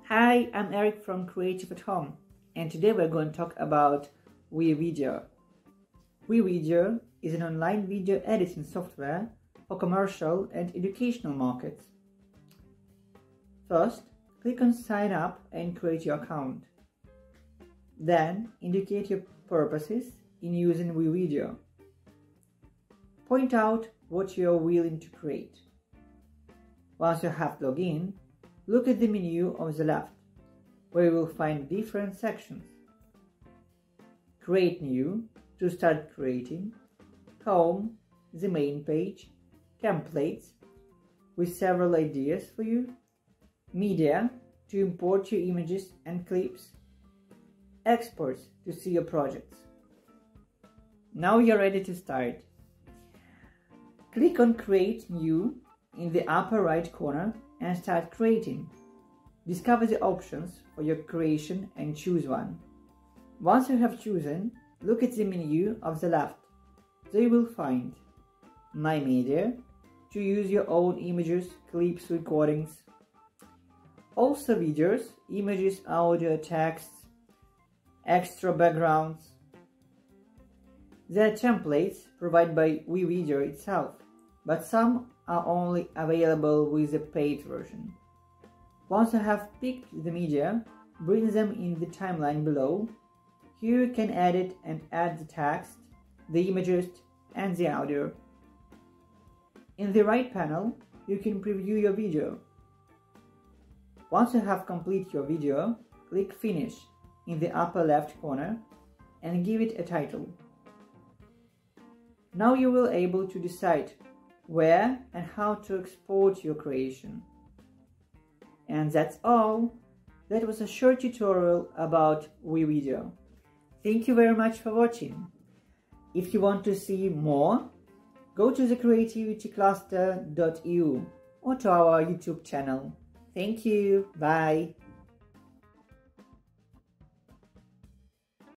Hi, I'm Eric from Creative at Home, and today we're going to talk about WeVideo. WeVideo is an online video editing software for commercial and educational markets. First, click on Sign Up and create your account. Then, indicate your purposes in using WeVideo. Point out what you are willing to create. Once you have logged in, look at the menu on the left, where you will find different sections. Create New to start creating, Home, the main page, Templates with several ideas for you, Media to import your images and clips, Exports to see your projects. Now you're ready to start. Click on Create New in the upper right corner and start creating. Discover the options for your creation and choose one. Once you have chosen, look at the menu of the left. There you will find My Media to use your own images, clips, recordings. Also videos, images, audio, text, extra backgrounds. There are templates provided by WeVideo itself, but some are only available with the paid version. Once you have picked the media, bring them in the timeline below. Here you can edit and add the text, the images, and the audio. In the right panel, you can preview your video. Once you have completed your video, click Finish in the upper left corner and give it a title. Now you will be able to decide where and how to export your creation. And that's all. That was a short tutorial about WeVideo. Thank you very much for watching. If you want to see more, go to the creativitycluster.eu or to our YouTube channel. Thank you. Bye.